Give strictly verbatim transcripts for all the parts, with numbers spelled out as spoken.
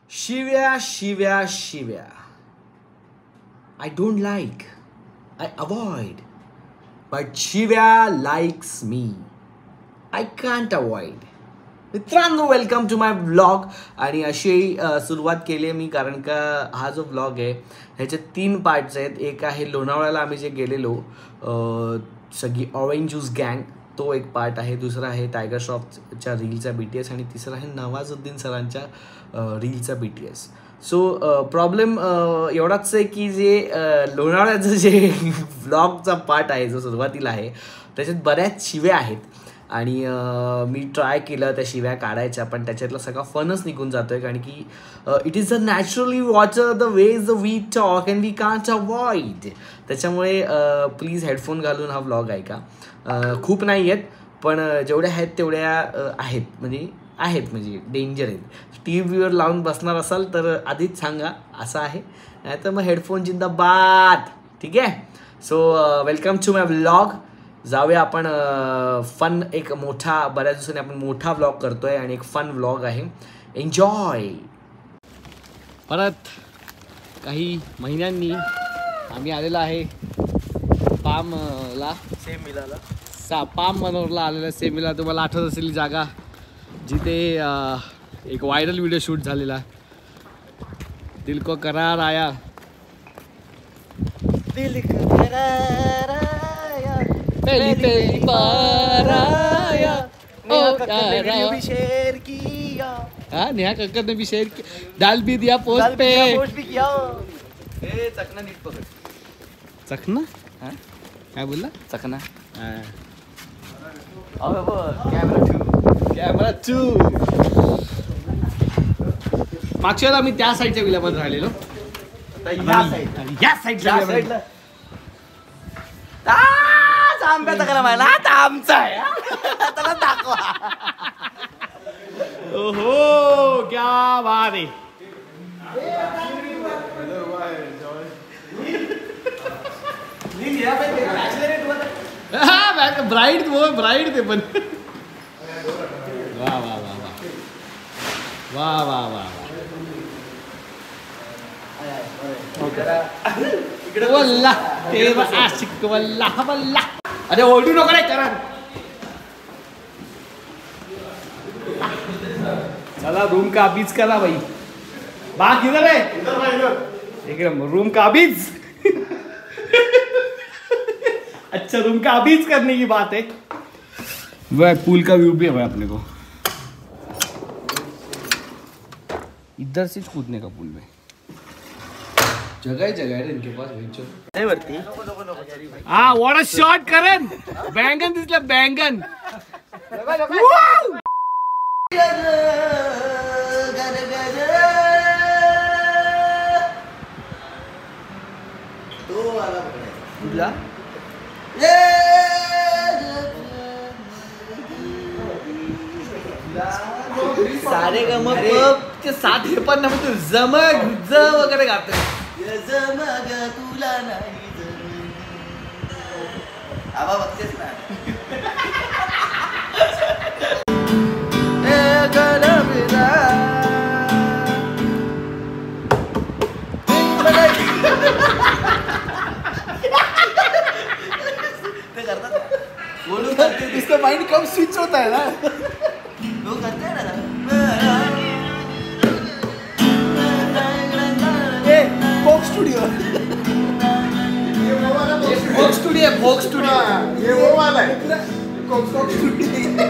शिव्या शिव्या शिव्या. I don't like, I avoid, but शिव्या likes me. I can't avoid. मित्रांनो, वेलकम टू माय व्लॉग. आणि अशी सुरुवात केली आहे मी कारण का हा जो व्लॉग आहे ह्याचे तीन पार्ट्स आहेत. एक आहे लोणावळ्याला आम्ही जे गेलेलो सगळी ऑरेंज ज्यूस गँग, तो एक पार्ट आहे. दुसरा आहे टायगर श्रॉफच्या रीलचा बी टी एस आणि तिसरा आहे नवाजुद्दीन सरांच्या रीलचा B T S. So problem एवढाच आहे की जे लोणावळ्याचं जे व्लॉगचा पार्ट आहे जो सुरुवातीला आहे त्याच्यात बऱ्याच शिव्या आहेत आणि मी ट्राय केलं त्या शिव्या काढायच्या, पण त्याच्यातला सगळा फनच निघून जातो आहे कारण की it is a naturally water the ways we talk and we can't avoid. त्याच्यामुळे प्लीज हेडफोन घालून हा व्लॉग ऐका. खूप नाही आहेत पण जेवढ्या आहेत तेवढ्या आहेत, म्हणजे आहेत म्हणजे डेंजर आहेत. टी व्हीवर लावून बसणार असाल तर आधीच सांगा असं आहे, नाही तर मग हेडफोन जिंदाबाद. ठीक आहे. So welcome to my vlog. जाऊया आपण फन एक मोठा, बऱ्याच दिवसांनी आपण मोठा व्लॉग करतोय आणि एक फन व्लॉग आहे. एन्जॉय. परत काही महिन्यांनी आम्ही आलेलो आहे पामला, सेमिलाला सा पाम मनोरला आलेला. सेमिला तुम्हाला आठवत असेल जागा जिथे एक व्हायरल व्हिडिओ शूट झालेला. दिल को करार आया, दिल को करार आया, पहली पहली बार आया, नेहा कक्कर ने वीडियो भी शेयर किया. हाँ, नेहा कक्कर ने भी शेयर किया, डाल भी दिया पोस्ट डाल पे. भी पोस्ट भी किया. ए चकना नीट पकड. चकना हां काय बोलला? चकना. हां, अबे बघ कॅमेरा टू कॅमेरा टू. मागच्या वेळेला आम्ही त्या साईडच्या विल्यामध्ये राहिलेलो, या साईड आणि या साईडच्या या विल्यामध्ये. साईडला आ आंब्याचा करा माहिला आता आमचा आहे. त्याला दाखवा. ओहो क्या बात आहे. ब्राईड वो ब्राईड ते पण वा वा वा वा वा वा वा. वल्ला तेरा आशिक वल्ला वल्ला. अरे ओरडू नको रे करा. चला रूम का बीच करा भाई. बाग इधर है, एकदम रूम का बीच. अच्छा रूम का बीच करने की बात है. वह पूल का व्यू भी है भाई अपने को. इधर से कूदने का पूल में जगह जगह है इनके पास. नाही वरती. हाँ व्हाट अ शॉट करण. बैंगन दिसलं बैंगन. तो आला कुठला सारे गम ते सात हे पण ना जमग ज वगैरे गातोय. जमग तुला नाही आबा बघतेस ना. ते करतात बोलून करते. इसका माइंड कब स्विच होता है ना. लोक करते ना. Folk studio. फोक स्टूडियो है, फोक स्टूडियो. ये वो वाला है. Folk studio.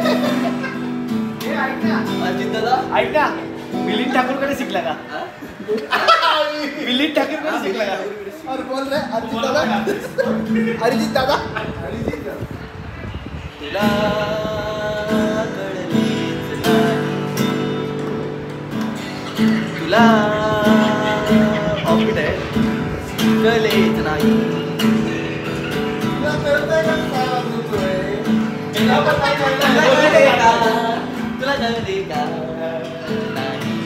अजित दादा ऐक ना, मिलिंद ठाकूरकडे शिकला का? मिलिंद ठाकूरकडे शिकला का? और बोल रहे अरिजीत दादा. अरिजीत दादा. तुला कळलेच नाही, तुला ऑफिट आहे कळलेच नाही. तुला कळतंय का काय वाजवतोय? तुला कळले का? तुला कळले का नाही.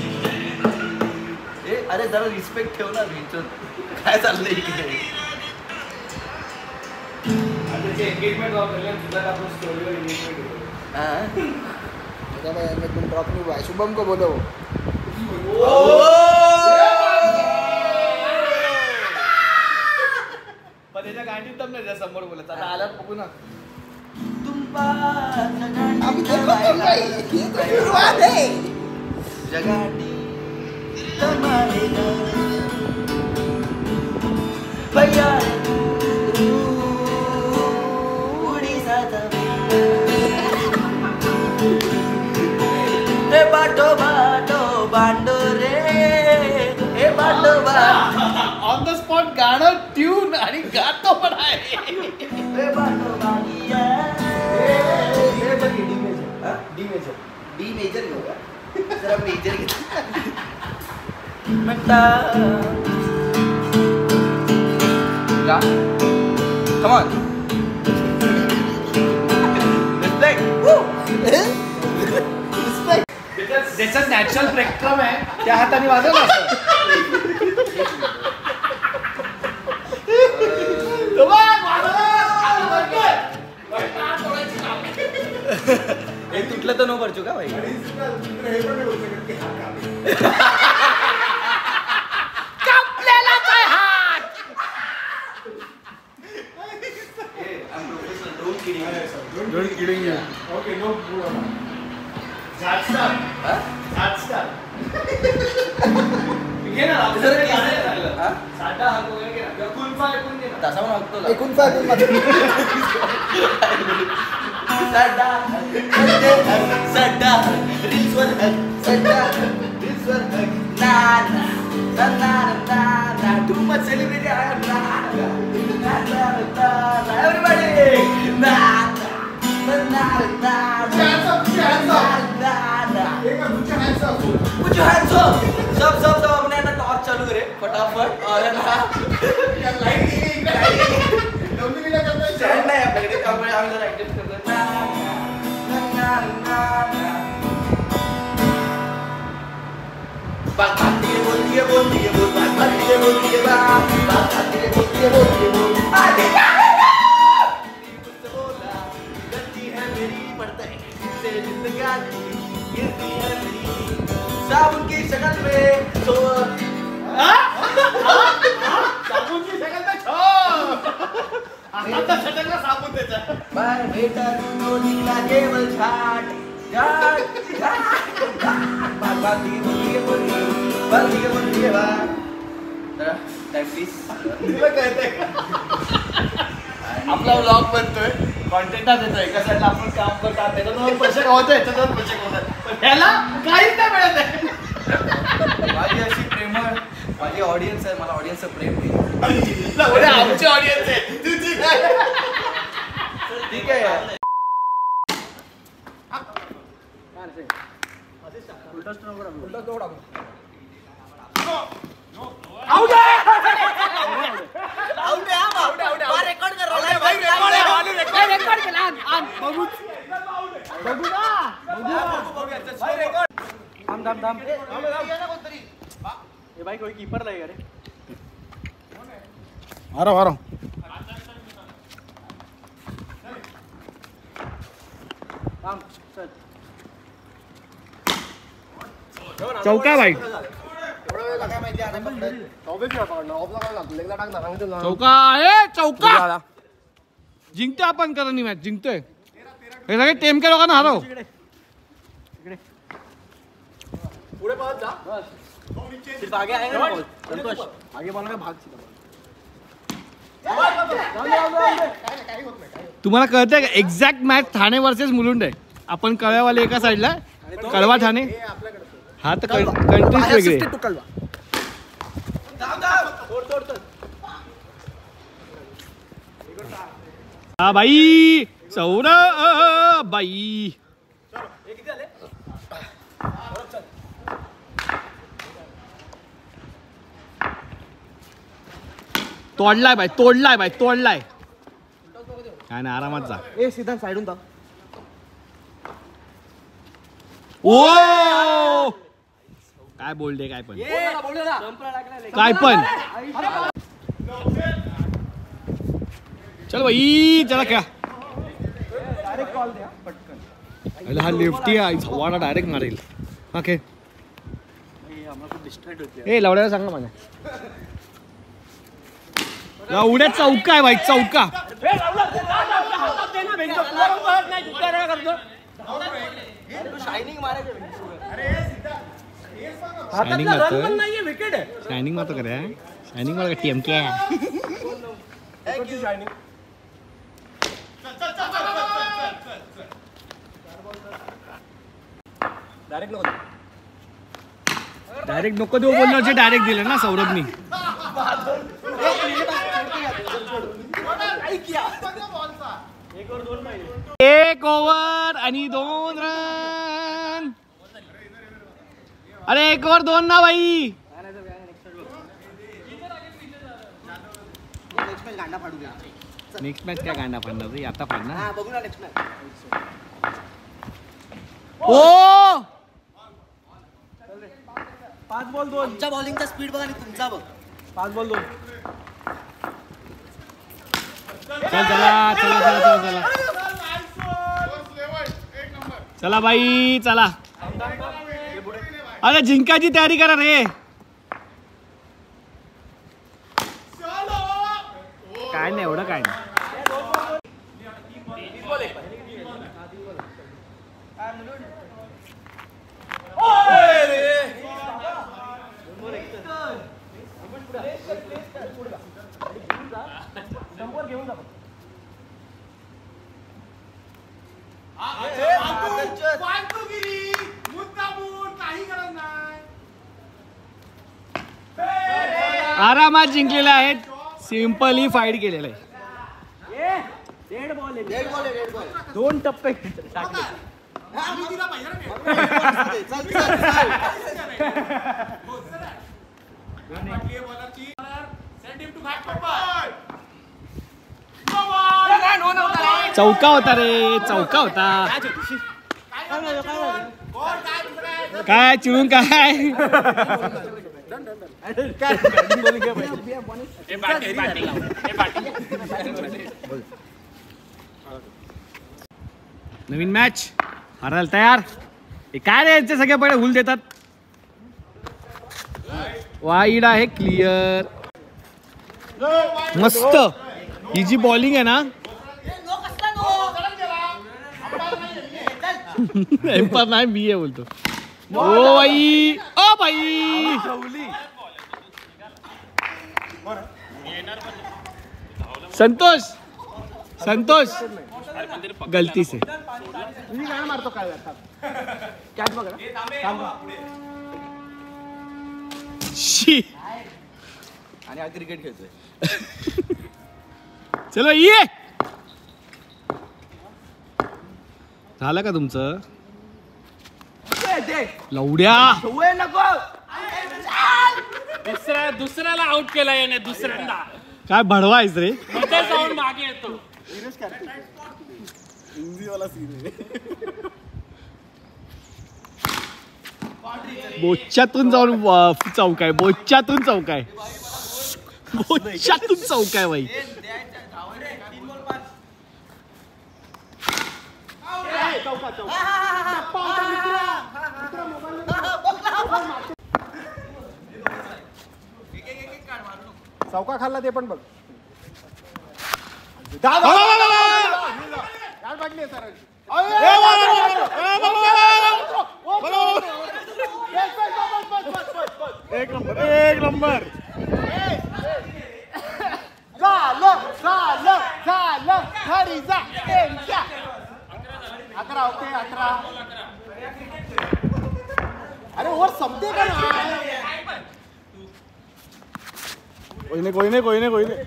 ए अरे जरा रिस्पेक्ट ठेव ना. काय चाललंय इकडे. एंगेजमेंट तुला टाकून स्टोरीवर एंगेजमेंट. हाँ शुभम को बोलो. ओ अभी देखो तो भाई, ये तो शुरुआत है। जगाटी तमालेगा भैया उड़ीसा ए बाटो बाटो बांडो रे ए बाटो बाटो ऑन द स्पॉट गाणं ट्यून आणि गातो पण आहे. ए बाटो बागिया ए ए बघी डी मेजर हां डी मेजर डी मेजर होगा जरा मेजर म्हणता गा कम ऑन रिस्पेक्ट वू रिस्पेक्ट ज्याचा नॅचरल स्पेक्ट्रम आहे त्या हाताने वाजव ना असं. हे तुटलं तर नो पडचू का भाई Don't kidding you. Okay, no problem. That stuff. Huh? That stuff. घे ना जरा गाणं लागलं. हा? साधा हात वगैरे घे ना. कुल्फा ऐकून घे ना. तसा पण वागतो एकूण फाय एकूण फाय. सड्डा सड्डा रिस्वर सड्डा रिस्वर ना ना ना ना ना ना too much celebrity I am ना ना ना ना एवरीबॉडी ना ना ना ना Hands up, put your hands up. ना ना एक बार put your hands up. Put your hands up. सब सब सब अपने ना टॉर्च चालू करे फटाफट और ना या लाईट इकडे दोन्ही विला करताय. स्टँड नाही आपल्याकडे त्यामुळे आम्ही जरा ऍडजस्ट करतो ना ना ना ना ना बात बात ये बोलती है बोलती है बोल बात बात ये बोलती है बात बात बात ये बोलती है बोलती है बोल आगे क्या है मुझसे बोला गलती है मेरी पड़ता है से जिंदगानी गिरती है मेरी साबुन की शक्ल में सो साबुन की शकल में छो. आता छटकला साबुन त्याचा. बार बेटा नो निकला केवल झाट झाट झाट बात बात ये बोलती है बोलती है बोलती है बोलती है बात जरा टाइम प्लीज तुला कळतंय का? आपला व्लॉग बनतोय, कॉन्टेंटात येतोय. एका साईडला आपण काम करतात, त्याच्यातून पैसे कमवतोय, याच्यातून पैसे कमवतोय. पण ह्याला काहीच नाही मिळत आहे. माझी अशी प्रेमळ माझी ऑडियन्स आहे मला ऑडियन्सचं प्रेम आहे एवढे आमची ऑडियन्स आहे तुझी काय? ठीक आहे यार उलटा स्ट्रोक उलटा स्ट्रोक आउट आहे आउट आहे आउट आहे बा रेकॉर्ड कर रहा है भाई रेकॉर्ड आहे भाई रेकॉर्ड रेकॉर्ड केला आन आन बघू बघू ना बघू बघू भाई रेकॉर्ड थांब थांब थांब ये भाई कोई कीपर रहेगा रे. आ रहा हूं आ रहा हूं. थांब चल चौका भाई एवढा वेळ लागाय माहिती आहे आता पकडत. ऑफिस काय पकडणार ऑफला काय लागतो लेगला टाक ना सांगितलं. चौका ए चौका जिंकतोय आपण करणी मॅच जिंकतोय हे सगळे टेमके लोकांना हरव. पुढे पळत जा. सिर्फ आगे आएगा ना बॉल संतोष आगे बॉल का भाग सीधा. तुम्हाला कळतंय का exact match Thane versus Mulund आहे. आपण कळवाले एका साईडला कळवा ठाणे हा तर कंट्रीज वेगळे. हा बाई सौर बाई तोडलाय बाई तोडलाय बाई तोडलाय काय नाही आरामात जा. ए सीधा साइडून जा. ओ काय बोलते काय पण काय पण चल बाई चला क्या डायरेक्ट कॉल द्या पटकन. अरे हा लेफ्टी हवाला डायरेक्ट मारेल. ओके ए लवड्याला सांगा माझ्या उड्या चौका आहे भाई चौका शायनिंग मारायचं शायनिंग मारतोय शायनिंग मारतो का रे शायनिंग मार टी एम के डायरेक्ट नको देऊ बोलण्याचे डायरेक्ट दिलं ना सौरभनी. एक ओव्हर आणि दोन रन. अरे एक ओव्हर दोन ना बाई. नेक्स्ट मॅच काय गांडा फाडणार आता फाडणार बघू ना नेक्स्ट मॅच. ओ पाच बॉल दोन. तुमच्या बॉलिंगचा स्पीड बघा आणि तुमचा बघ. पाच बॉल दोन. चल चला चला चला चला चला चला बाई चला. अरे जिंकायची तयारी करा रे. काय नाही एवढं काय नाही. आरामात जिंकलेले आहेत. सिंपली फाईट केलेलं आहे. दोन टप्पे टाकले. चौका होता रे चौका होता. काय चिडून काय नवीन मॅच हारायला तयार. काय रे यांचे सगळे पहिले हुल देतात. वाईड आहे क्लिअर. मस्त ही जी बॉलिंग आहे ना एम्पायर नाही मी आहे बोलतो. O by O by Santosh Santosh गलती से मारतो काय शी आणि हा क्रिकेट खेळतोय. चलो ये झालं का तुमचं लवड्या. दुसऱ्या दुसऱ्याला आउट केला याने दुसऱ्यांदा. काय भडवायच रे. मध्ये जाऊन मागे येतो. बोच्यातून जाऊन चौकाय बोच्यातून चौकाय बोच्यातून चौकाय बाई. चौका खाल्ला ते पण बघ. एक नंबर एक नंबर. झालं झालं झालं घरी जा. अकरा ओके अकरा. अरे वर संपते का नाही. कोई नहीं कोई नहीं कोई नहीं कोई नहीं.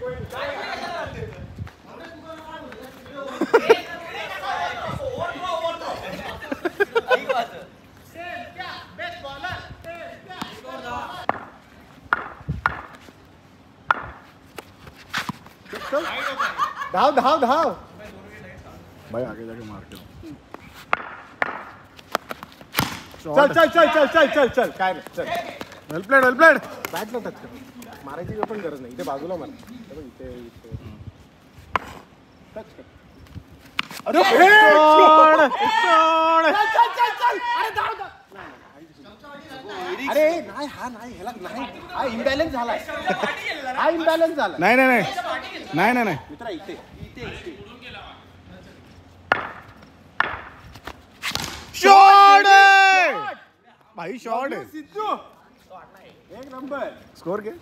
धाव धाव धाव भाई आगे जाके मार के. चल चल चल चल चल चल चल काय नाही चल. Well played well played. Bat न टच कर. मारायची पण गरज नाही. इथे बाजूला मार. इथे इथे टच कर. अरे चल चल चल चल. अरे धाव धाव. अरे नाही हा नाही ह्याला नाही. हा इम्बॅलन्स झालाय. हा इम्बॅलन्स झाला. नाही नाही नाही नाही नाही नाही. मित्रा इथे इथे इथे शॉट है भाई, शॉट है सिद्धू, एक नंबर. स्कोर के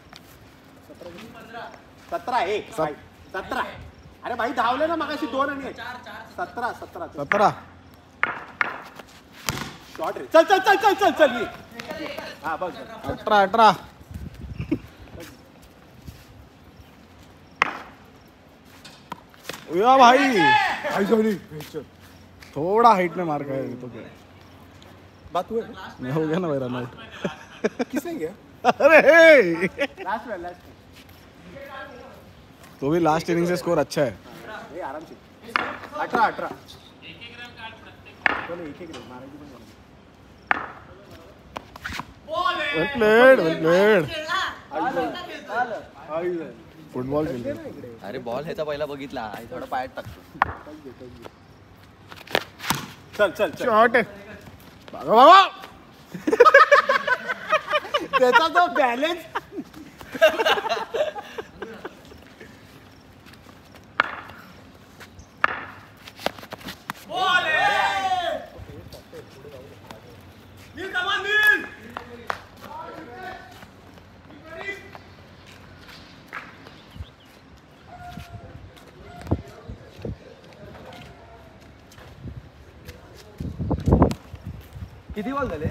सतरा एक सतरा. अरे भाई धावले ना मगाशी दोन आणि सतरा सतरा सतरा. शॉट रे. चल चल चल चल चल चल ये. हा बघ अठरा अठरा. या भाई भाई सॉरी, थोड़ा हाइट में मार खाया तो क्या बात हुआ. मैं हो गया ना भाई रन आउट. किसने गया? अरे लास्ट में लास्ट तो भी लास्ट इनिंग से स्कोर अच्छा है. ये आराम से अठारह अठारह. चलो एक एक रन मारेंगे. Well played well played. Football खेळतो. अरे बॉल ह्याचा पहिला बघितला, थोडा पायात टाकतो. चल चल शॉट आहे बाबा बाबा. त्याचा जो बॅलन्स. किती बॉल झाले?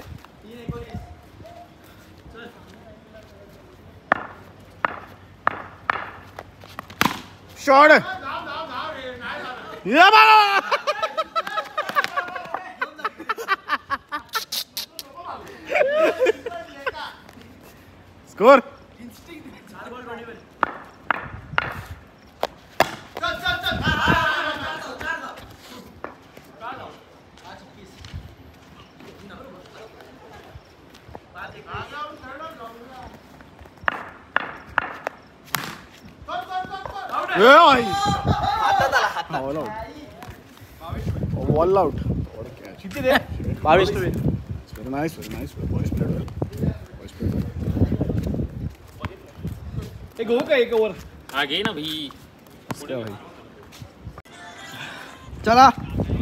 शॉट आहे. या बाबा. Score all out. All out. किती रे? बावीस. Very nice very nice boys played well. Boys played well. एक हो का एक ओवर. हा घे ना भाई. क्या भाई चला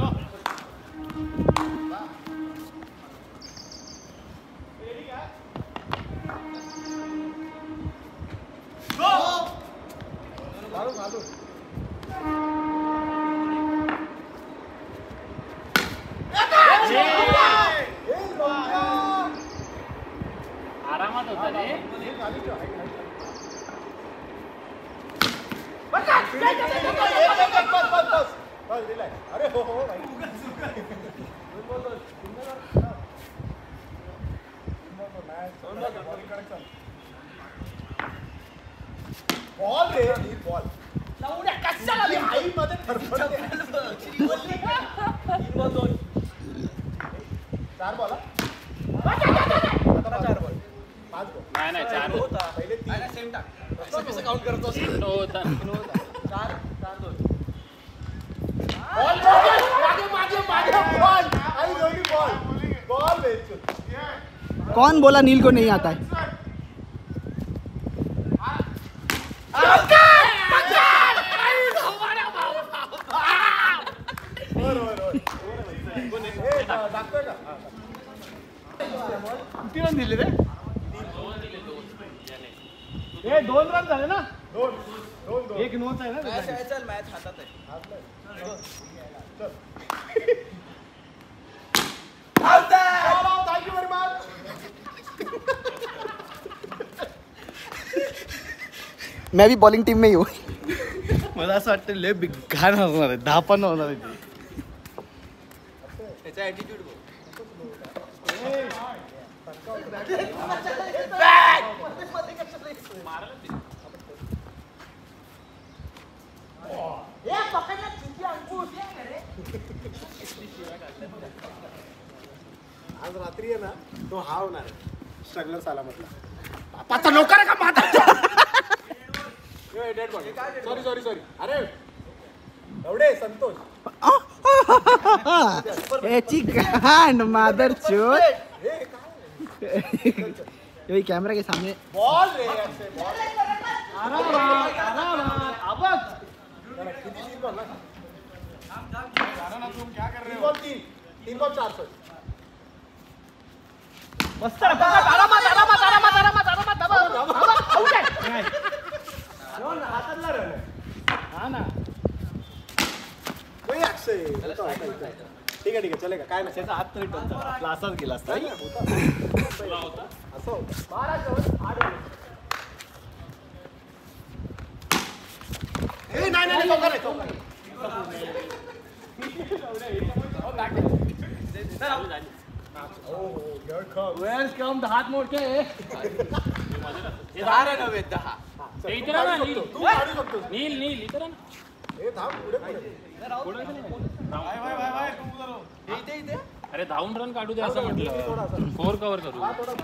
आरामात होता रे. अरे हो हो भाई. बॉल रे बॉल. आई मध्ये फरफडते. चार बॉल. चार बॉल पाच बॉल. नाही नाही चार होता पहिले तीन सेम टाक. कसं काउंट करतो तो होता. चार चार दोन. बॉल मागे मागे मागे बॉल. आई दोन्ही बॉल बॉल बेचू. कौन बोला नील को नहीं आता है? किती रन दिले रे? ए दोन रन झाले ना. दोन दोन दोन. एक नोच आहे ना. चल मॅच हातात आहे. Thank you very much. मैं भी बॉलिंग टीम में ही हूँ. मला असं वाटतं लय बिघान होणार आहे. दहा पण होणार आहे. त्याचा ॲटिट्यूड बघ. आज रात्री आहे ना तो हा होणार आहे स्ट्रगलर सालामतला. पाचा लवकर का माता. Dead ball. Sorry sorry sorry. अरे एवढे संतोष. याची घाण मादर चोट. ये कैमरा के सामने बॉल रे. ऐसे बॉल. आरामात आरामात. आवाज. किती तीन बॉल ना. क्या कर रहे हो? तीन बॉल तीन तीन बॉल चार सौ. मस्त आरामात आरामात आरामात आरामात आरामात आरामात आउट आहे. हातातला रन आहे. हा ना वही अक्षय होता, होता, होता. ठीक आहे ठीक आहे चलेगा काय नाही. त्याचा हात तरी टोचला. आपला असाच गेला असता. नाही, होता. असं होतं. बारा चौद आठ ए, नाही नाही चौका नाही, चौका नाही. वेलकम हात मोठे दहा रन हवे दहा. हे इथे राहा ना, नील. तू काढू शकतोस. नील नील इथे राहा ना. ए, थांब, पुढे पुढे. अरे धावून रन काढू दे असं म्हटलं. फोर कव्हर करू.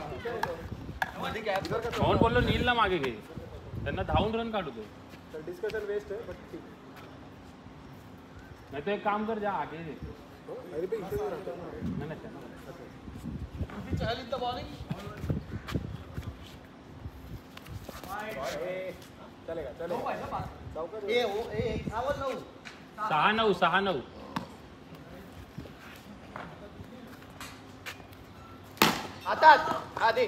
कोण बोललो नीलला मागे घे. त्यांना धावून रन काढू दे. डिस्कशन वेस्ट आहे बट ठीक. नाही तर एक काम कर, जा आगे दे. हो, अरे बे, इथे राहतो ना. नाही, नाही, त्यांना. ए, चलेगा चलेगा. चौका ए हो ए सावध नऊ सहा नऊ सहा नऊ. आता आधी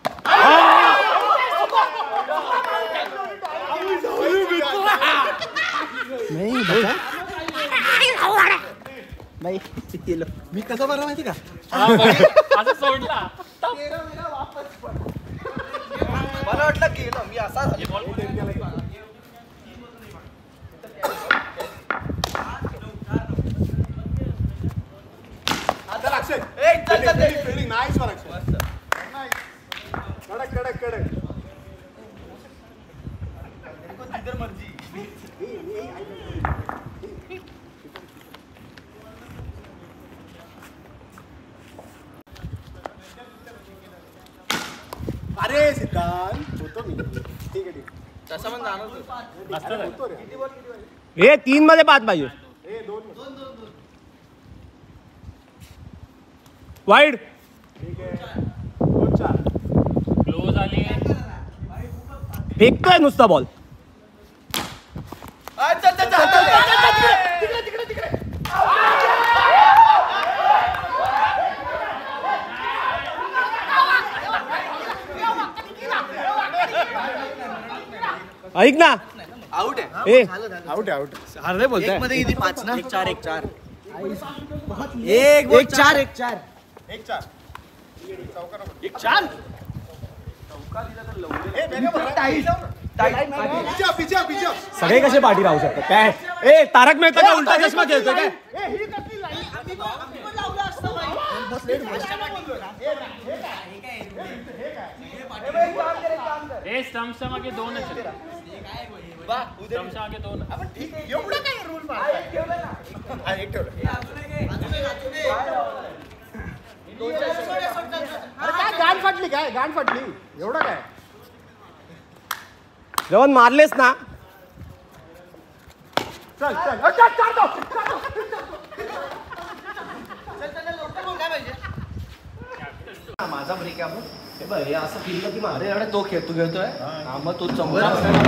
मी कसं मारला माहिती का? हा, बघ, असं सोडला. मला वाटलं गेलं मी असा हे बॉल कुठे? चल अक्षय. ए, चल, चल, चल. फिल्डिंग नाईस वर अक्षय. कडक कडक कडक. अरे सिद्धांत होतो मी. ठीक आहे ठीक आहे. तसं पण जाणार मस्त झालं. होतो रे. हे तीन मध्ये पाच पाहिजे ए, दोन दोन वाईड ठीक आहे. दोन चार. क्लोज आली. फेकतोय नुसता बॉल ऐक ना आउट आहे. ए आउट आहे आउट. हरले बोलतोय मध्ये किती पाच ना? एक चार एक चार एक एक चार एक चार एक चार. एक चार ए, बेगा बरं. पिच्या पिच्या पिच्या. सगळे कसे पाठी राहू शकतात काय? ए तारक मेहता का उलटा चष्मा खेळतोय काय? ए स्टम्पच्या मागे दोनच आहेत. स्टम्पच्या मागे दोन. एवढं काय रूल हा, एक ठेवलं. अरे काय गाण फाटली काय गाण फाटली एवढं काय. जेवण मारलेस ना चल चल अ, चार चार दो. माझा ब्रेक आहे हे बघ हे असं फिरलं की मारे एवढा तो खेळ तू खेळतोय हा मग तो चमचा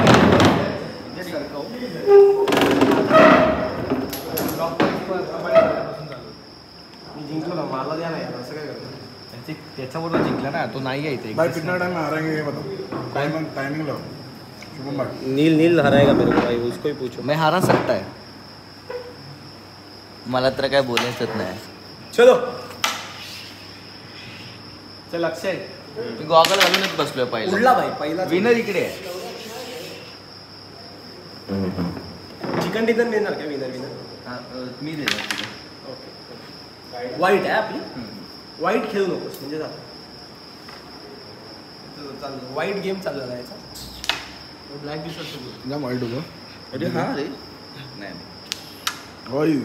मी जिंकलो ना मला द्या नाही असं काय करतो त्याच्याबरोबर जिंकला ना तो नाही आहे भाई कितना टाइम हारेंगे ये बताओ. Timing timing low. शुभम भाई नील नील हराएगा मेरे को भाई उसको ही पूछो मैं हारा सकता है. मला तर काय बोलायचंच नाही. चलो चल अक्षय मी गॉगल घालूनच बसलोय पहिला. उडला भाई पहिला विनर इकडे आहे. चिकन डिनर देणार का विनर विनर हा, अ, मी देणार तुला. वाईट आहे आपली वाईट खेळू नकोस म्हणजे झालं चाललं वाईट गेम चालला याचा ब्लॅक दिसत ना वाईट होगा. अरे हा रे नाही नाही. भाई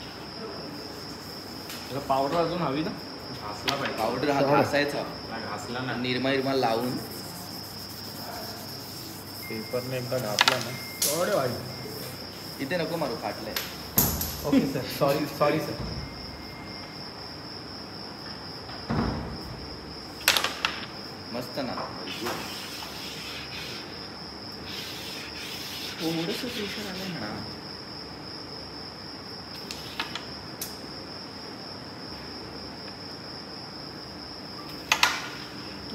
त्याला पावडर अजून हवी ना. घासला पाहिजे. पावडर हा घासायचा घासला ना. निरमा निरमा लावून पेपरने एकदा घातला ना. एवढे वाईट इथे नको मारू फाटलंय. Okay sir sorry sorry sir मस्त ना. थोडंसं प्रेशर आलंय म्हणा.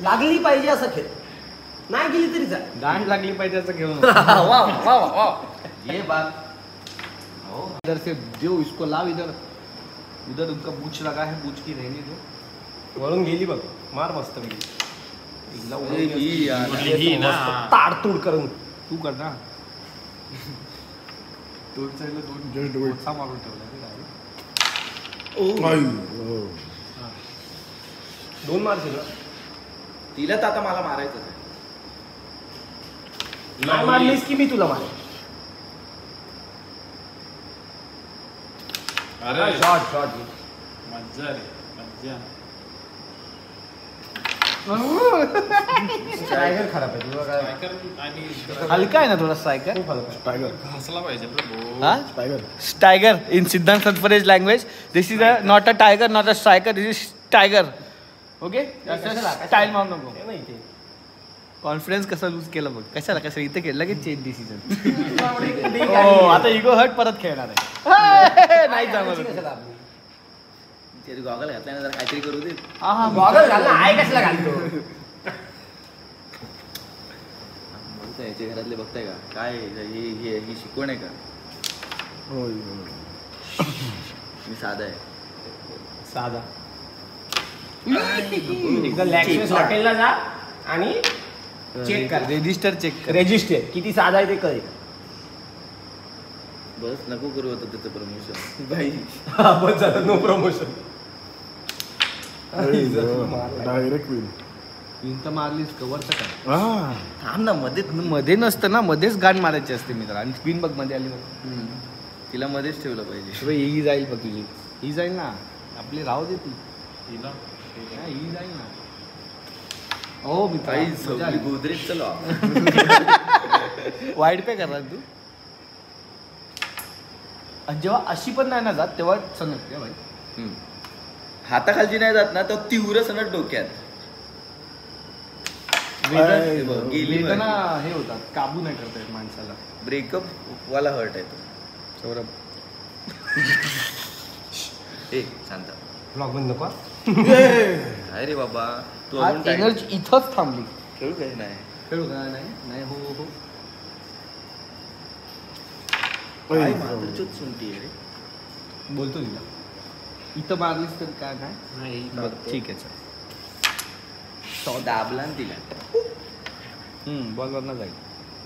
लागली पाहिजे असं खेळ, नाही गेली तरी चालेल. गांड लागली पाहिजे असं घेऊन वा वा वा वा. ये बात हो इधर से जो इसको लाव इधर उधर उनका बूच लगा है बूच की रहने दो. वळून गेली बघ, मार मस्त गेली. हिला वळून गेली. ही ना ताडतूड करून. तू कर ना. दोन साईडला दोन Just do it. कोचा मारून ठेवला रे direct. आई, हो. दोन मारशील ना. तिला तर आता मला मारायचं आहे. नाही मारलीस की मी तुला मारेन. अरे शॉट शॉट. मज्जा रे मज्जा. स्ट्रायकर खराब आहे तुला काय. स्ट्रायकर आणि हलका आहे ना थोडा स्ट्रायकर. खूप हलका आहे. Tiger. हसला पाहिजे रे भाऊ. हा Tiger. टायगर इन सिद्धांत सतपरेज language this is a not a tiger not a striker this is Tiger. Okay style मारू नको. हे नाही ते. कॉन्फिडन्स कसं लूज केलं बघ. कशाला कशाला इथे केलं लगेच चेंज डिसिजन. ठीक हो आहे. आता इगो हट परत खेळणार आहे. नाही जमत. कशाला आपली? तरी गॉगल घातल्याने जरा काहीतरी करू दे. हा हा गॉगल घाल ना, आहे कशाला घालतो. बघताय याच्या घरातले बघताय का काय हे हे ही शिकवण आहे का? होय, होय. मी साधा आहे. साधा. एकदा लॅक्सेस हॉटेलला जा आणि चेक कर. रेजिस्टर चेक कर. रेजिस्टर किती साधा आहे ते कळेल. बस नको करू होतं त्याचं प्रमोशन. बाई बस झालं, नो प्रमोशन. Direct win. तीन तर मारलीस कवरचं काय. हा थांब ना मध्ये मध्ये नसतं ना मध्येच गाण मारायची असते मित्र. आणि स्पिन बघ मध्ये आली बघ. तिला मध्येच ठेवलं पाहिजे. अबे, ही जाईल बघ तुझी. ही जाईल ना आपली राहू दे ती. हिला हा, ही जाईल ना. हो मी काही सगळी गोदरेज चलो. वाईट पे करणार तू. आणि जेव्हा अशी पण नाही ना जात तेव्हा सनकते भाई. हम्म. हाताखालची नाही जात ना तर तीव्र सनट डोक्यात. हे बघ, गेली वेदना हे होतात काबू नाही करता येत माणसाला. ब्रेकअप वाला हर्ट आहे तो. सौरभ ए शांत. ब्लॉग बंद नको. काय रे बाबा तू अजून time- एनर्जी इथंच थांबली. खेळू काही नाही. खेळू का नाही नाही हो हो काय माधुरचोत सुनती आहे रे. बोलतो तिला. इथं मारलीस तर काय काय नाही बघ ठीक आहे चल. तो दाबला ना तिला. हम्म बॉलवर ना जाईल.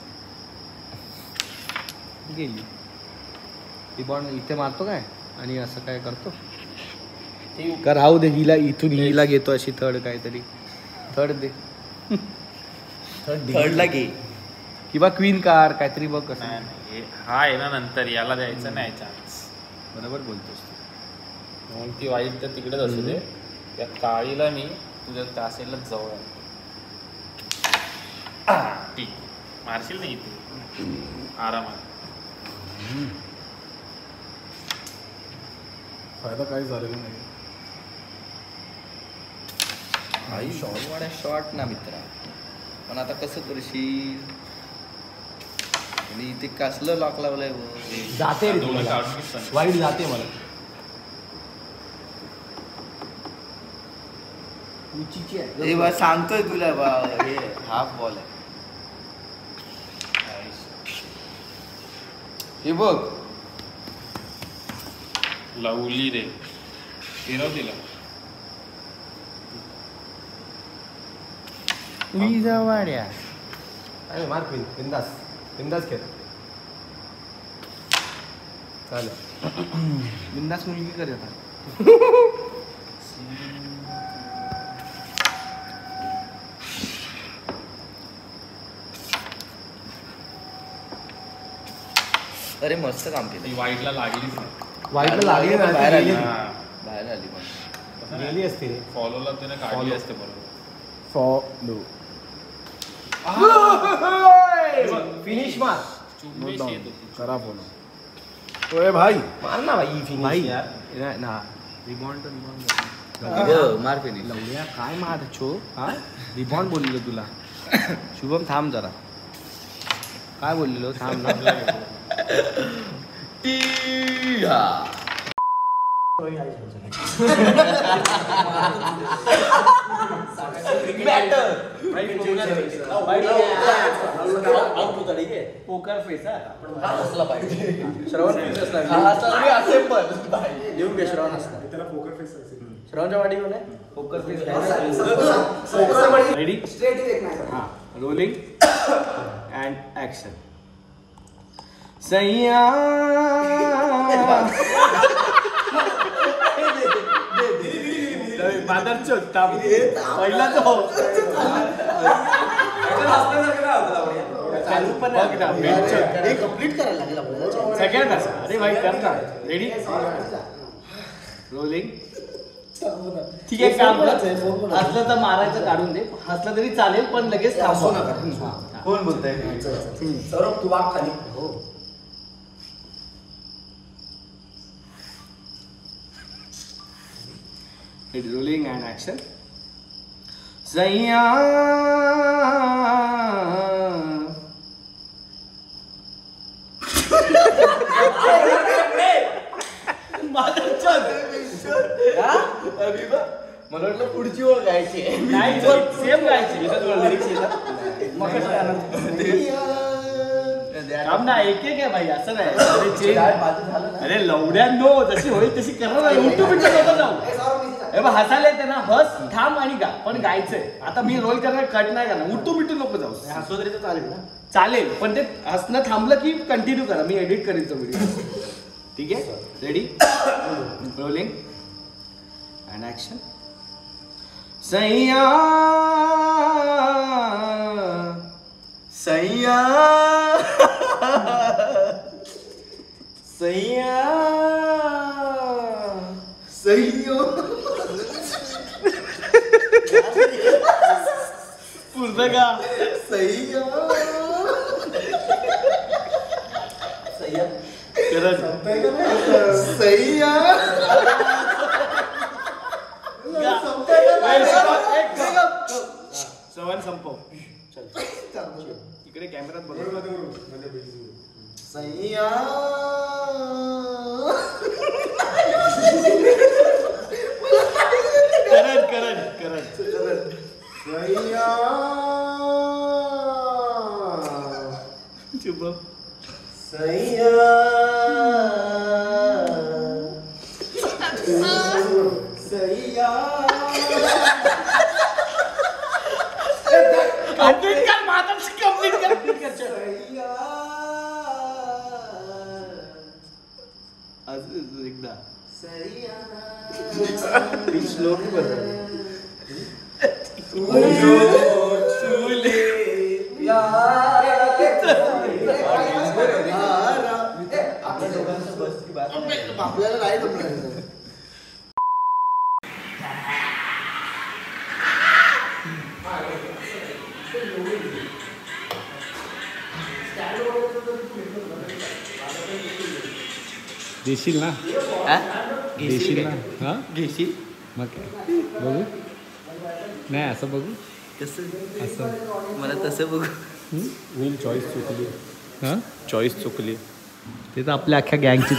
गेली ती बॉल इथे मारतो काय आणि असं काय करतो का. राहू दे हिला इथून हिला घेतो अशी थर्ड काहीतरी. थर्ड दे थर्डला घे. किंवा क्वीन कार काहीतरी बघ कसं. नाही, नाही. हे- हा आहे ना नंतर याला द्यायचं नाही चान्स. बरोबर बोलतोस तू. म्हणून ती वाईट तर तिकडेच असू दे. त्या काळीला मी तुझ्या त्या साईडलाच जवळ आहे. ठीक मारशील नाही इथे आरामात. फायदा काही झालेला नाही. आई शॉर्ट वाड्या शॉर्ट ना मित्रा. पण आता कसं करशील. आणि इथे कसलं लॉक लावलंय बघ. जाते रे दोन तुला. काढून घे सनट. वाईट जाते मला. उचीची आहे. ए बा सांगतोय तुला बा हे हाफ बॉल आहे. हे बघ लवली रे फिरव तिला. वाड्या अरे मार क्वीन. बिंदास बिंदास खेळ. चालेल. बिंदास मुलगी कर आता. अरे मस्त काम केलं. ती वाईटला लागलीच नाही. वाईटला लागली ना, बाहेर आली. गेली. हा. बाहेर आली पण. गेली असते रे. फॉलोला तिने काढली असते बरोबर. फॉलो. फिनिश मार. चुम्बेश येत होती. करा फॉलो. ओए भाई. मार ना भाई फिनिश भाई यार. नाही ना रिबॉन्ड तर रिबॉन्ड हो, मार फिनिश. लवड्या काय मार छो. हा रिबॉन्ड बोललेलो तुला. शुभम थांब जरा. काय बोललेलो थांब ना. टी हा. पोकर फेस हसला पाहिजे श्रवण फेस असला असे पण लिहून घे श्रवण असला त्याला पोकर फेस असेल. श्रवणच्या वाटी कोण आहे पोकर फेस रेडी हां रोलिंग अँड ऍक्शन सैया मादरचो पहिलाच हो चालू पण कंप्लीट करायला लागेल आपल्याला सेकंड असा अरे भाई कर ना रेडी रोलिंग ठीक आहे काम हसलं तर मारायचं काढून दे हसलं तरी चालेल पण लगेच थांबवू नका कोण बोलतंय सौरभ तू वाक खाली हो रोलिंग अँड ऍक्शन सैया मला वाटलं पुढची ओळ गायची नाही सेम गायची काम ना एक एक आहे भाई असं नाही अरे change- अरे लवड्या नो जशी होईल तशी करा ना उलटू पिंटू नको जाऊ हे बघ हसायला येते ना बस थांब आणि गा पण गायचंय आता मी रोल करणार कट नाही करणार उलटू पिंटू नको जाऊ हसलो तरी तर चालेल ना चालेल पण ते हसणं थांबलं की कंटिन्यू करा मी एडिट करीन तो व्हिडिओ ठीक आहे रेडी रोलिंग अँड ऍक्शन सैया सैया सैया सैयो पूर्ण का सैया सैया सैया सवन संपव इकडे कॅमेरात बघ सैया करण करण करण सैया शुभम सैया सैया कंप्लीट कर माता कंप्लीट कर कंप्लीट कर सैया अजून एकदा सैया पिच लो की बरोबर आपल्याला नाही जमणार देशील ना देशील ना हा घेशील मग काय बघू नाही असं बघू कसं असं मला तसं बघू होईल चॉईस चुकली हां चॉईस चुकली ते तर आपल्या अख्ख्या गँगची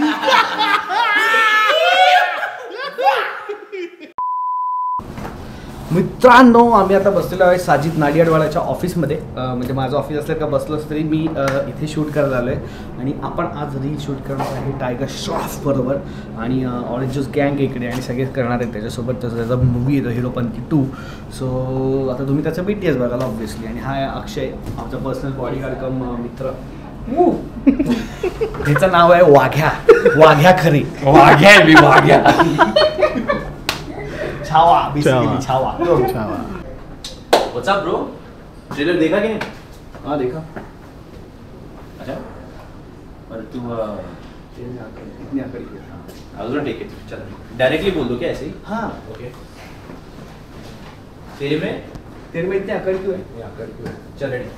मित्रांनो आम्ही आता बसलेलो आहे साजिद नाडियाडवाड्याच्या ऑफिसमध्ये अं, म्हणजे माझं ऑफिस असलं का बसलंच तरी मी अं, इथे शूट करायला आलो आहे आणि आपण आज रील शूट करणार आहे टायगर श्रॉफ बरोबर आणि ऑरेंज ज्यूस गँग इकडे आणि सगळेच करणार आहेत त्याच्यासोबत त्याचा त्याचा मूवी येतो हिरोपंथी टू सो आता तुम्ही त्याचं बी टी एस बघाल ऑब्व्हियसली आणि हा आहे अक्षय आमचा पर्सनल बॉडीगार्ड कम अं, मित्र ह्याचं नाव आहे वाघ्या वाघ्या खरी वाघ्या आहे मी वाघ्या छावा बेसिकली छावा छावा What's up, bro? ट्रेलर देखा कि नहीं? हाँ देखा अच्छा और तू इतनी आकड़ी की आई वाज टेक इट चल डायरेक्टली बोल दो क्या ऐसे ही हाँ ओके तेरे में तेरे में इतनी आकड़ क्यों है आकड़ क्यों है चल ready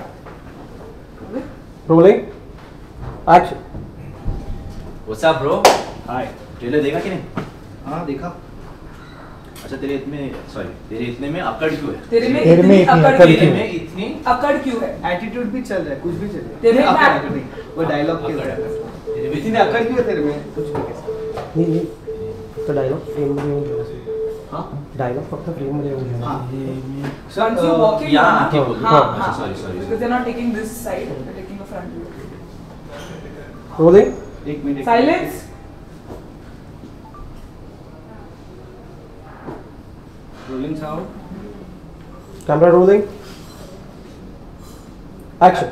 rolling action What's up, bro? Hi trailer देखा कि नहीं? हाँ देखा अच्छा तेरे इतने सॉरी तेरे इतने में अकड़ क्यों है? तेरे में तेरे में इतनी इतनी अकड़ अकड़ तेरे क्यों में है? इतनी अकड़ क्यों है? एटीट्यूड भी चल रहा है कुछ भी चल रहा है तेरे में अकड़ अकड़- अकड़ नहीं वो डायलॉग के अकड़- तेरे में इतनी अकड़ क्यों है तेरे में कुछ भी कैसे तो डायलॉग सेम हाँ डायलॉग फक्त फ्रेम मध्ये येऊन हाँ। घ्या. Once you walk in, यहाँ हाँ, आके बोल. हाँ, अच्छा, हाँ. sorry, sorry. Because they're not taking this side, they're taking the front view. Rolling. एक मिनट. Silence. Rolling sound. Camera rolling. Action.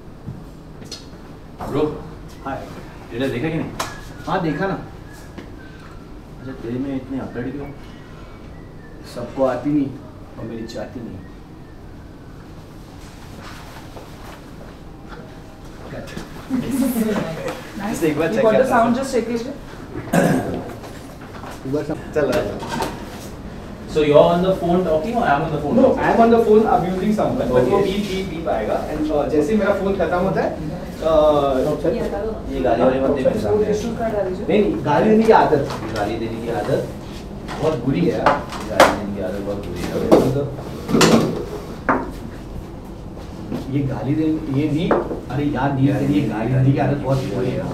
Bro hi. Trailer देखा कि नहीं? हाँ देखा ना. अच्छा तेरे में इतने अकड़ क्यों? सबको आती नहीं और मेरी चाहती नहीं. Nice. एक बार You check got the करना sound है. just shaking. चल रहा है. So you're on the phone talking or I'm on the phone No, talking? I am on the phone. I'm using someone. But Okay. वो beep beep beep आएगा. And uh, जैसे ही मेरा phone खत्म होता है, uh, ये हटा दो ना. ये गाली वाली मत दे मेरे वो सामने. issue card डाल दीजिए. नहीं नहीं गाली देने की आदत. गाली देने की आदत बहुत बुरी है यार. गाली देने की आदत बहुत बुरी है. ये गाली दे ये नहीं. अरे यार नहीं यार ये गाली देने की आदत बहुत बुरी है.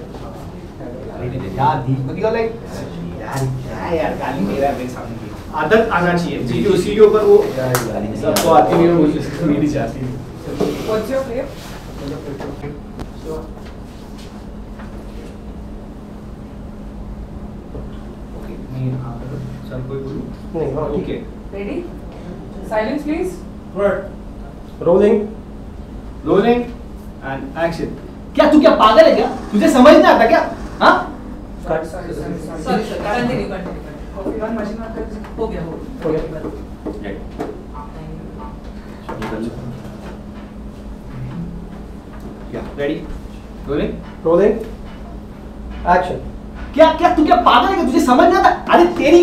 यार नहीं मतलब लाइक यार क्या यार गाली दे रहा है मेरे सामने. आदत आना चाहिए. जी उसी के ऊपर वो सबको आती नहीं और मुझे मेरी चाहती नहीं. What's your flame? ओके नहीं हाँ सर कोई बोलूँ. नहीं हाँ ठीक ओके. Ready? Silence, please. है. रोलिंग. Rolling and action. क्या तू क्या पागल है क्या? तुझे समझ नहीं आता क्या? हाँ? Sorry, sorry, sorry, sorry. Sorry, sir. Continue, continue. Okay, one machine mark कर दीजिए. हो गया, हो गया. हो गया. या रेडी. रोलिंग. रोलिंग. एक्शन. क्या क्या तू क्या पागल है क्या? तुझे समझ नहीं आता? अरे तेरी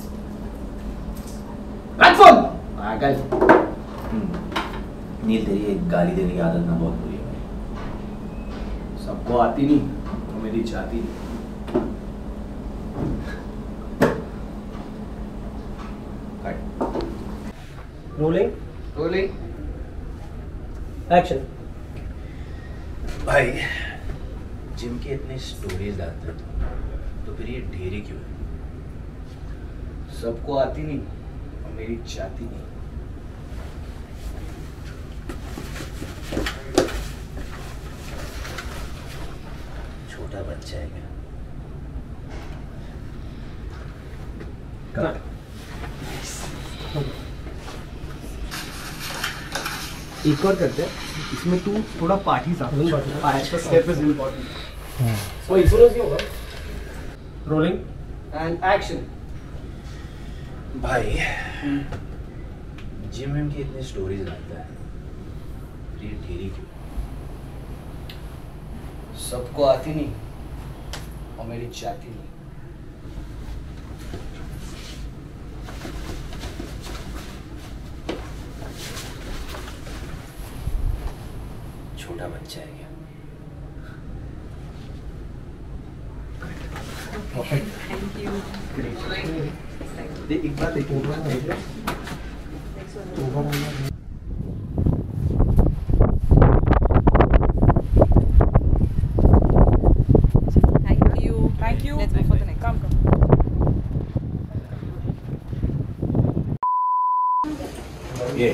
रख फोन. पागल. नील तेरी एक गाली देने की आदत ना बहुत बुरी है. सबको आती नहीं और मेरी चाहती नहीं. रोलिंग. रोलिंग. एक्शन. भाई जिम के इतने स्टोरीज डालते हैं तो फिर ये ढेरे क्यों है? सबको आती नहीं और मेरी चाहती नहीं. छोटा बच्चा है क्या? कट. एक और करते हैं. इसमें तू थोड़ा पार्टी सा. Step is important. वो इशू नहीं होगा. रोलिंग. And action. भाई जिम विम की इतनी स्टोरीज डालता है फिर ये ढेरी क्यों? सबको आती नहीं और मेरी चाहती नहीं. छोटा बच्चा है क्या? Thank you. एक बात एक Thank you. Thank you. Let's go for the next. Come, come. ये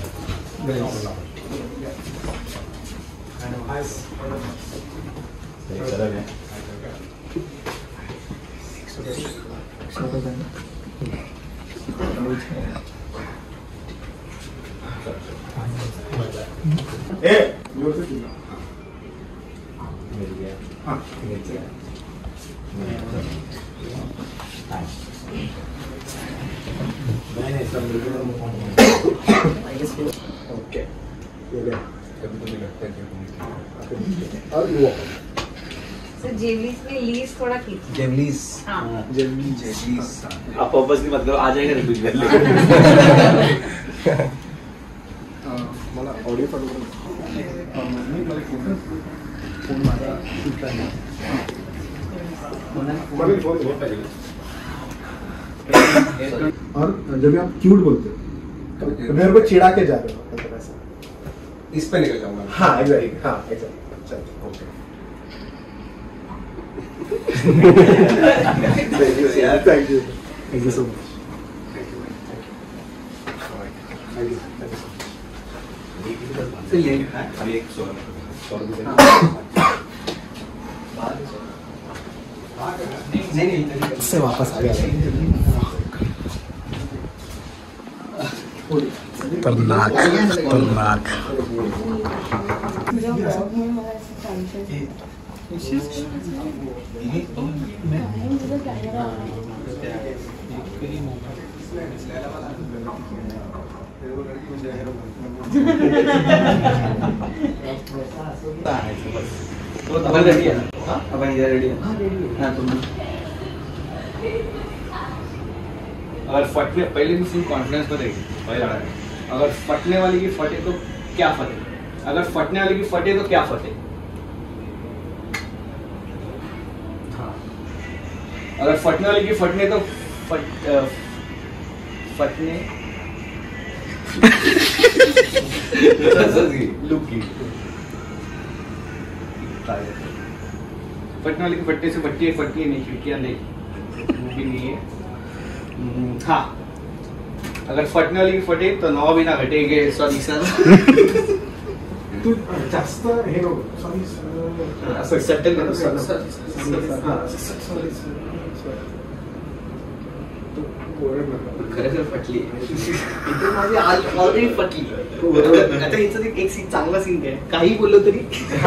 अलग है. ए जोर से सुनो. मिल गया. हाँ. मिल गया. मैंने सब मिलकर ओके. ये ले. कभी तो नहीं लगता है. और वो. सर जेवलीस में लीज थोड़ा खींच. जेवलीस. हाँ. जेवलीस. आप पर्पसली मतलब आ जाएगा रिपीट कर ले. मला ऑडिओ चालू कर. मी मला फोन फोन माझा शूट करणार. मला फोन बहुत पहले. और जब आप क्यूट बोलते हो तो मेरे को चिढ़ा के जा रहे हो मतलब ऐसा. इस पे निकल जाऊंगा. हाँ एग्जैक्टली. हाँ एग्जैक्टली. चल okay. Thank you. Thank you so much. से वापस आ गया खतरनाक खतरनाक रेडी है ना? अपन इधर रेडी है। हाँ तुम अगर फटने पहले भी फुल कॉन्फिडेंस पर रहेगी पहला अगर फटने वाली की फटे तो क्या फटे, अगर फटने वाली की फटे तो क्या फटे। हाँ अगर फटने वाली की फटने तो फट अ, फटने लुकी फटने वाली की फटने से फटती है फटती है नहीं खिड़कियां नहीं वो भी नहीं है। हम्म, हाँ अगर फटने वाली की फटे तो नौ भी ना घटेंगे। सॉरी सर तू जास्त हे सॉरी असं सेटल करो सर सॉरी खरं फटली इथे माझी आज ऑलरेडी फटली आता हिचं एक सीन चांगला सीन आहे काही बोललो तरी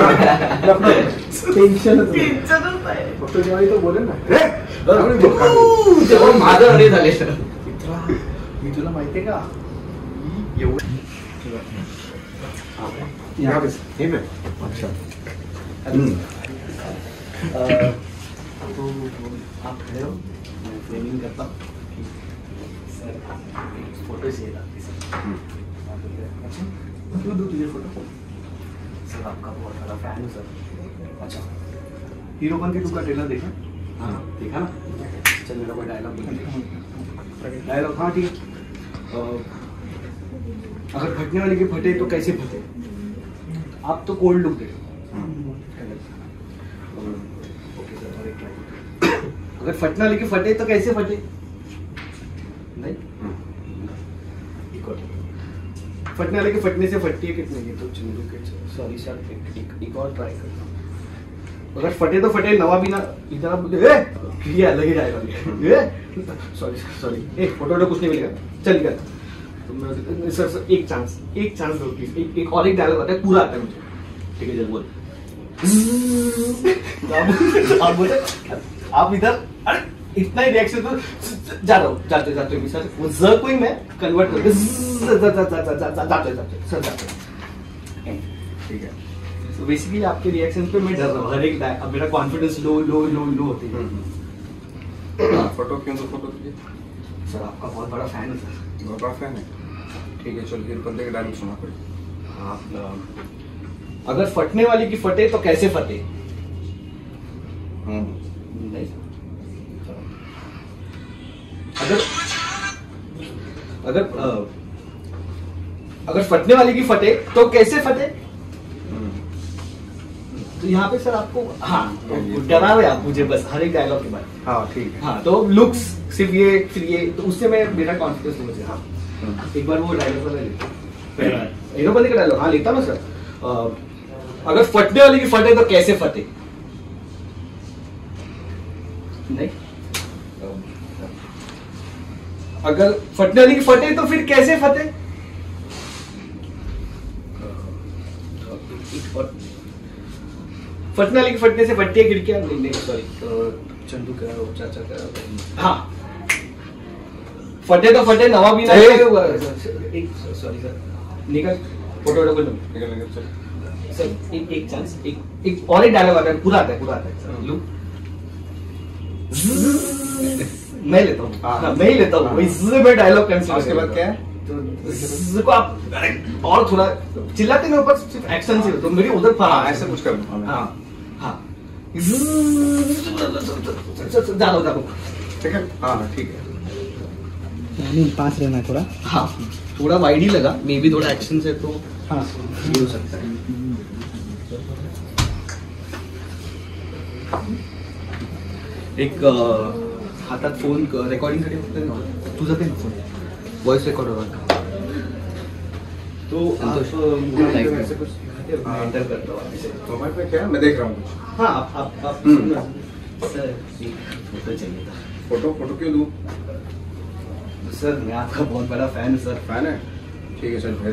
टेन्शनच टेन्शनच आहे फक्त जेव्हा तो बोलेल ना तेव्हा माझं अरे झाले मी तुला माहितीये का एवढं हे बघ अच्छा तो आप खड़े हो मैं फ्रेमिंग करता हूँ फोटो चाहिए था अच्छा क्यों दूँ तुझे फोटो सर आपका बहुत बड़ा फैन हूँ सर। अच्छा हीरो बन के टू का ट्रेलर देखा? हाँ देखा ना। चल मेरा कोई डायलॉग बोल डायलॉग। हाँ ठीक है। अगर फटने वाले के फटे तो कैसे फटे, आप तो कोल्ड लुक दे। अगर फटने वाले के फटे तो कैसे फटे नहीं फटने वाले के फटने से फटती है कितने की तो चंदू के सॉरी सर एक एक और ट्राई करता हूँ। अगर फटे तो फटे नवा बिना इतना बोले ए ये अलग ही डायलॉग है ए सॉरी सॉरी ए फोटो वोटो कुछ नहीं मिलेगा चल निकल। तो मैं सर सर एक चांस एक चांस दो प्लीज एक एक और एक डायलॉग आता है पूरा आता है मुझे ठीक है चल बोल आप बोले आप इधर अरे इतना ही रिएक्शन तो जा रहा हूँ जाते जाते भी सर वो ज कोई मैं कन्वर्ट करके जाते जाते सर जाते ठीक है। तो बेसिकली आपके रिएक्शन पे मैं डर रहा हूँ हर एक अब मेरा confidence low low low low होते हैं। फोटो क्यों तो फोटो तुझे सर आपका बहुत बड़ा फैन है सर। बहुत बड़ा फैन है ठीक है चल फिर बंदे का डायलॉग सुना कोई। हाँ अगर फटने वाली की फटे तो कैसे फटे नहीं अगर अगर आ, अगर फटने वाली की फटे तो कैसे फटे तो यहाँ पे सर आपको हाँ डरा हुए आप मुझे बस हर एक डायलॉग के बाद। हाँ ठीक है। हाँ तो लुक्स सिर्फ ये फिर ये तो उससे मैं मेरा कॉन्फिडेंस मुझे हाँ एक बार वो डायलॉग वाला लेता हीरो बंदे का डायलॉग हाँ लेता ना सर। अगर फटने वाली की फटे तो कैसे फटे नहीं अगर फटने वाली की फटे तो फिर कैसे फटे फटने वाली की फटने से फटती है खिड़कियां नहीं नहीं सॉरी चंदू कह रहा चाचा कह रहा हाँ फटे तो फटे नवा भी ना एक सॉरी सर निकल फोटो वोटो निकल निकल चल सर एक एक चांस एक एक और एक डायलॉग आता है पूरा आता है पूरा आता है लू मैं लेता हूँ हाँ मैं ही लेता हूँ वही ज़ में डायलॉग कैंसिल उसके बाद क्या है तो ज़ को आप और थोड़ा चिल्लाते नहीं ऊपर सिर्फ एक्शन से तो मेरी उधर हाँ ऐसे कुछ कर हाँ हाँ ज्यादा ज्यादा ठीक है हाँ ठीक है पास रहना थोड़ा हाँ थोड़ा वाइड ही लगा मे बी थोड़ा एक्शन से तो हाँ ये हो सकता है। एक हातात फोन रेकॉर्डिंग साठी तुझं ते फोन व्हॉइस रेकॉर्डर तो आप एंटर करता हूँ अभी से। मोबाइल पे क्या मैं देख रहा हूँ कुछ। हाँ आप आप आप सर एक फोटो चाहिए था। फोटो फोटो क्यों दूँ? सर मैं आपका बहुत बड़ा फैन हूँ सर। फैन है? ठीक है सर, फिर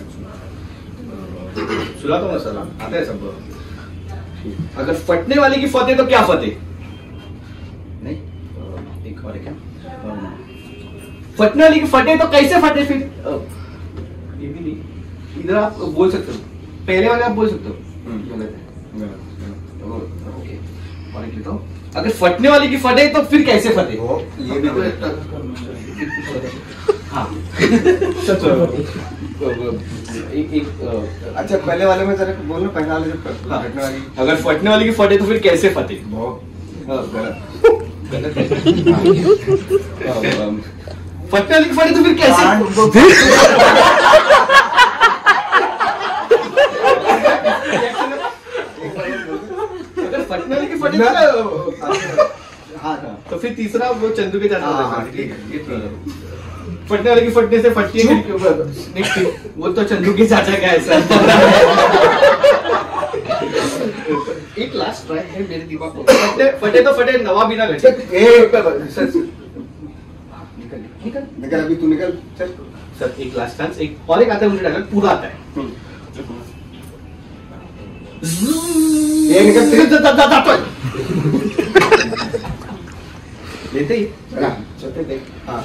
सुना तो मैं सर, आता है सबको। अगर फटने वाले की फतेह तो क्या फतेह? नहीं एक और क्या, फटने वाली की फटे तो कैसे फटे फिर? ये भी नहीं, इधर आप बोल सकते हो, पहले वाले आप बोल सकते हो। गलत है, ओके। और एक लिखो, अगर फटने वाली की फटे तो फिर कैसे फटे? वो ये भी गलत है। हाँ एक एक अच्छा पहले वाले में जरा बोलो, पहले वाले जब फटने वाली, अगर फटने वाली की फटे तो फिर कैसे फटे? बहुत गलत गलत है। फटने वाली की फटे तो फिर कैसे? अगर फटने वाली की फटे तो हाँ तो फिर तीसरा वो चंदू के चाचा। फटने वाले की फटने से फटती है, वो तो चंदू के चाचा का है सर। एक लास्ट ट्राई है मेरे दिमाग को। फटे फटे तो फटे, नवा बिना घटे। निकल निकल निकल, अभी तू निकल चल। सर एक लास्ट चांस, एक और एक आता है मुझे डायलॉग पूरा आता है। ये निकल लेते ही चलते देख। हाँ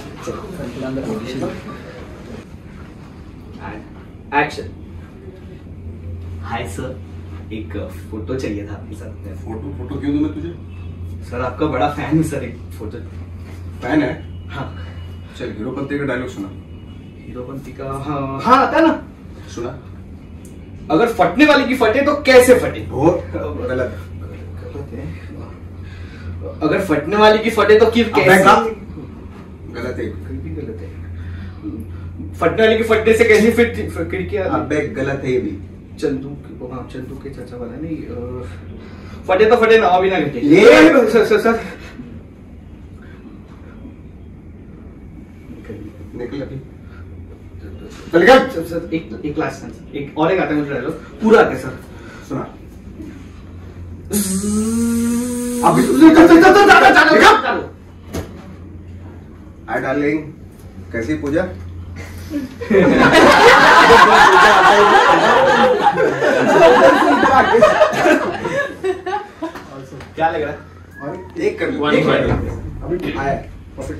एक्शन। हाय सर, एक फोटो चाहिए था आपके साथ। फोटो फोटो क्यों दूं मैं तुझे? सर आपका बड़ा फैन हूँ सर, एक फोटो। फैन है? हाँ चल हीरोपंती का डायलॉग सुना। हीरोपंती का हाँ हाँ आता है ना, सुना। अगर फटने वाली की फटे तो कैसे फटे? बहुत गलत है। अगर फटने वाली की फटे तो फिर कैसे? गलत है, भी गलत है। फटने वाली की फटने से कैसे फिर खिड़की? अबे गलत है ये भी। चंदू हाँ चंदू के चाचा वाला नहीं। फटे तो फटे, नवा भी ना घटे। ये सर सर सर निकल अभी, चल निकल। सर एक एक लास्ट चांस, एक और एक आता है मुझे डायलॉग पूरा आता है सर। सुना। अभी चल चल चल चल चल। हाय डार्लिंग, कैसी पूजा? क्या लग रहा है? एक कर One एक point. अभी आया परफेक्ट।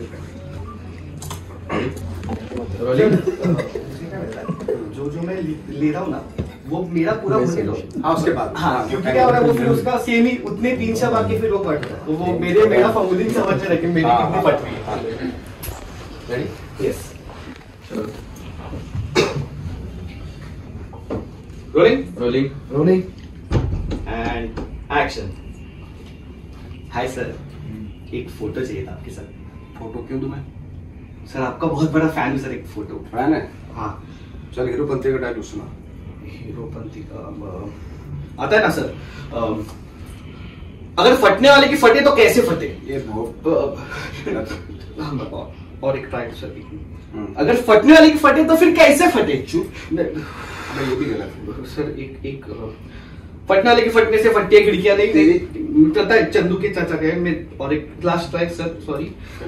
जो जो मैं ले रहा हूँ ना वो मेरा पूरा होने दो। हाँ उसके बाद हाँ क्योंकि क्या हो रहा है वो फिर उसका सेम ही उतने तीन शब्द आके फिर वो पढ़ रहा है, तो वो मेरे मेरा फॉर्मूलिंग समझ रहे कि मेरी कितनी पढ़ रही है। रेडी? यस चलो rolling rolling rolling and action. Hi sir, एक फोटो चाहिए था आपके साथ। फोटो क्यों दूं मैं? सर आपका बहुत बड़ा फैन हूँ सर, एक फोटो। फैन है? हाँ चल हीरोपंती का डायलॉग सुना। हीरोपंती का आता है ना सर, अगर फटने वाले की फटे तो कैसे फटे? ये बहुत और एक ट्राई सर, अगर फटने वाले की फटे तो फिर कैसे फटे? चुप, ये भी गलत है सर। एक एक फटने वाले की फटने से फटती है खिड़कियां नहीं, पता है चंदू के चाचा का है। मैं और एक लास्ट ट्राई सर, सॉरी।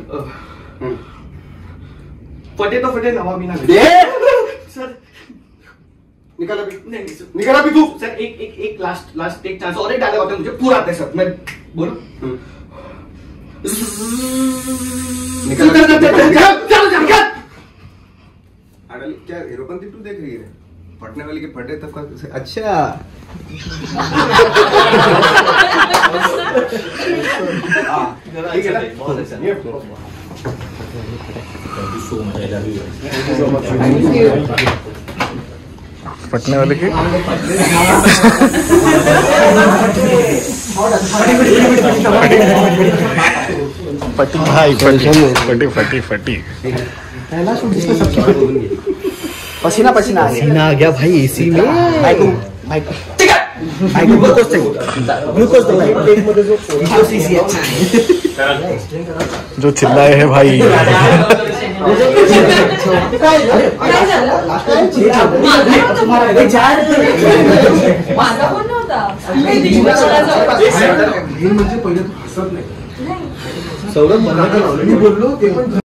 फटे तो फटे, नवा भी ना घटे। सर निकल अभी, नहीं सर, निकल अभी तू। सर एक एक एक लास्ट लास्ट एक चांस और एक डायलॉग आता है मुझे पूरा आता है सर, मैं बोलूं? निकल चल चल चल चल चल चल। अडल क्या हीरोपंती टू देख रही है? फटने वाली के फटे तब का। अच्छा ठीक है ना, बहुत अच्छा। फटने वाले की फटी भाई, फटी फटी फटी फटी पहला शूट जिसमें सबकी पसीना पसीना पसीना आ गया भाई एसी में। भाई को भाई को भाई को ग्लूकोज चाहिए, ग्लूकोज दो भाई। ग्लूकोज इसी अच्छा है जो चिल्लाए हैं भाई। माझा पण नव्हता म्हणजे पहिले तू हसत नाही सौरभ मला मी बोललो ते पण